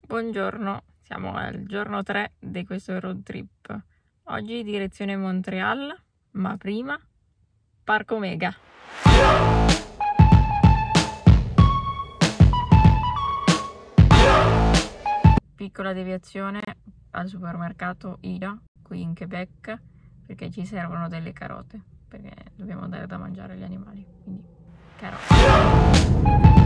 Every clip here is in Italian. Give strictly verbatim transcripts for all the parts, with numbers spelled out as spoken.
Buongiorno, siamo al giorno tre di questo road trip. Oggi direzione Montreal, ma prima Parco Mega. Piccola deviazione al supermercato Ida, qui in Quebec, perché ci servono delle carote, perché dobbiamo dare da mangiare agli animali, quindi carote.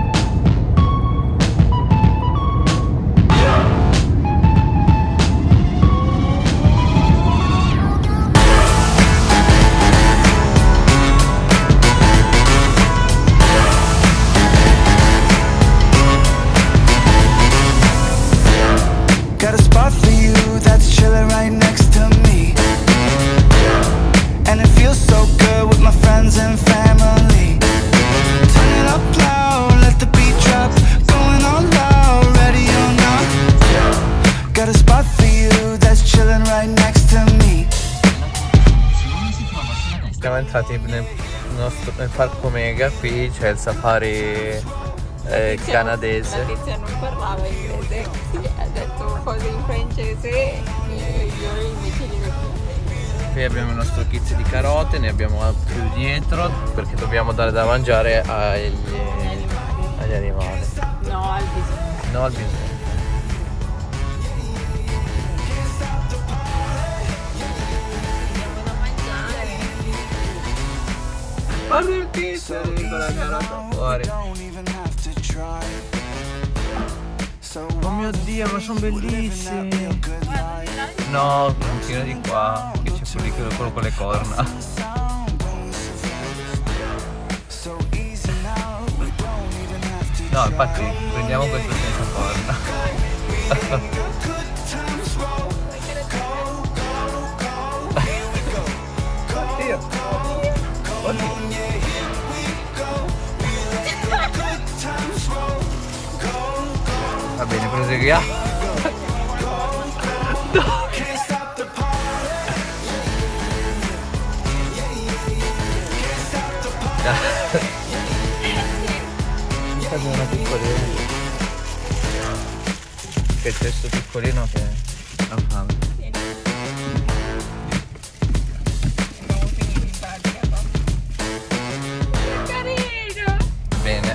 Got a spot for you that's chilling right next to me, and it feels so good with my friends and family. Turn it up loud, let the beat drop, going all loud, ready or not. Got a spot for you that's chilling right next to me. Siamo entrati nel, nostro, nel Parco Mega, qui c'è il safari eh, canadese. La tizia non parlava inglese, ha detto cose in francese e io invece li vedo. Qui abbiamo il nostro kit di carote, ne abbiamo più dietro perché dobbiamo dare da mangiare agli, agli animali. No, al bisogno. No, al bisogno. Guarda il kit con la carota fuori. Oh mio Dio, ma sono bellissimi! No, un tiro di qua, che c'è quello, quello con le corna. No, infatti prendiamo questo senza corna. Oddio! Oddio! Va bene, proseguiamo. No. Questa è una piccolina. Che c'è questo piccolino che ha fame. Carino! Bene.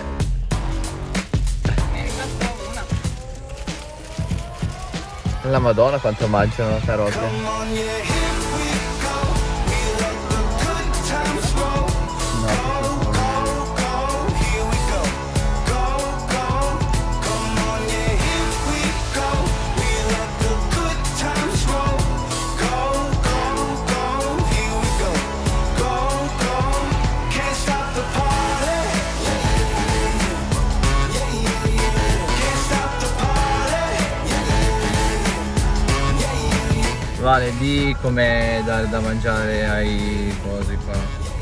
La Madonna quanto mangiano carote. Vale, di come dare da mangiare ai cosi qua.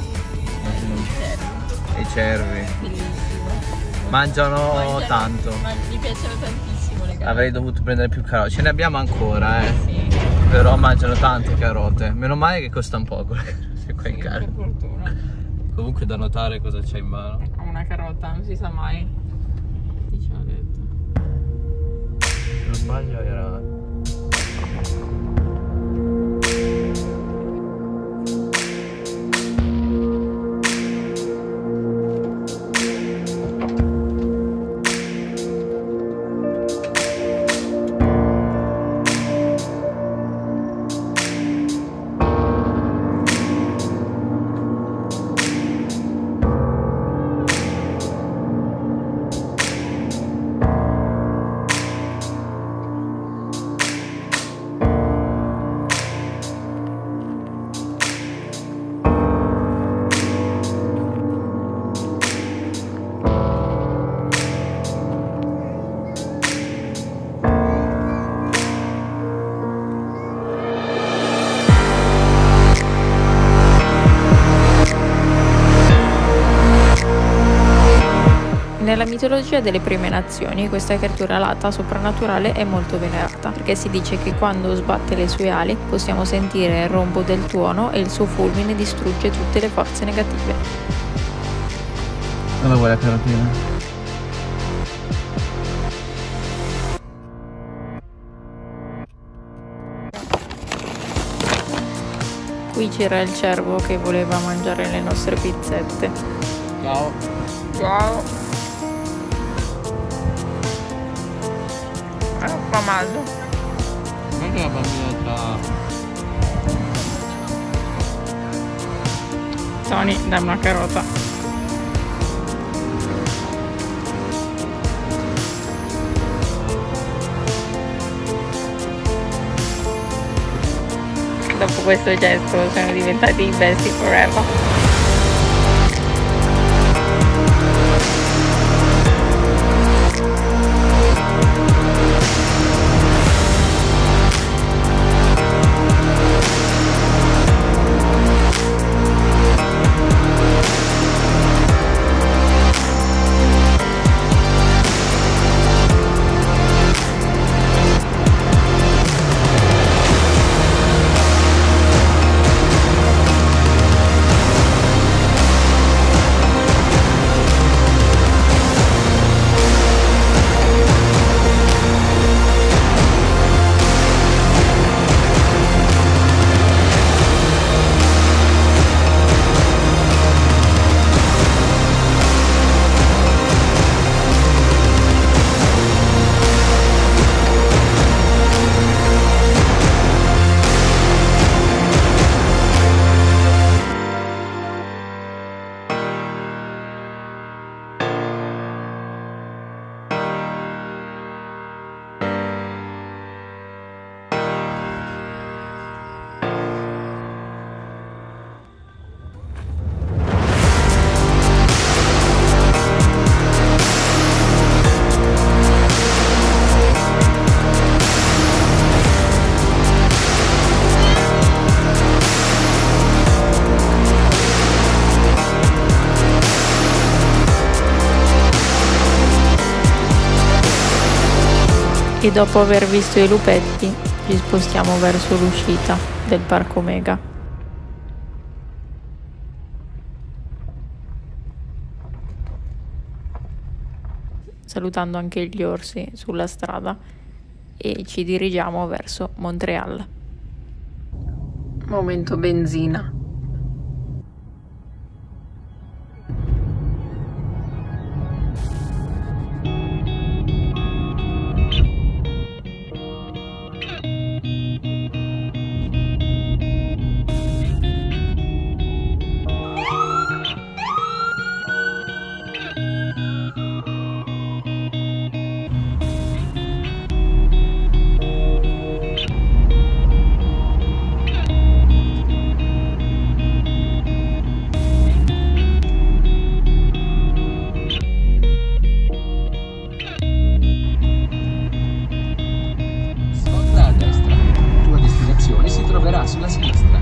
Ai cervi. Bellissimo. Mangiano Mangiano, tanto. Ma mi piacciono tantissimo le carote. Avrei dovuto prendere più carote. Ce ne abbiamo ancora, eh. Sì. Però mangiano tante carote. Meno male che costano poco le carote qua in Sì, casa. per fortuna. Comunque da notare cosa c'è in mano. Una carota, non si sa mai. Chi ce l'ha detto? Se non sbaglio era... Nella mitologia delle prime nazioni questa creatura alata soprannaturale è molto venerata, perché si dice che quando sbatte le sue ali possiamo sentire il rombo del tuono e il suo fulmine distrugge tutte le forze negative. Non la vuoi la carotina? Qui c'era il cervo che voleva mangiare le nostre pizzette. Ciao. Ciao. È affamato. Guarda la bambina tra... Tony, dammi una carota. Dopo questo gesto siamo diventati bestie forever. E dopo aver visto i lupetti ci spostiamo verso l'uscita del Parco Mega. Salutando anche gli orsi sulla strada e ci dirigiamo verso Montreal. Momento benzina. Sulla sinistra.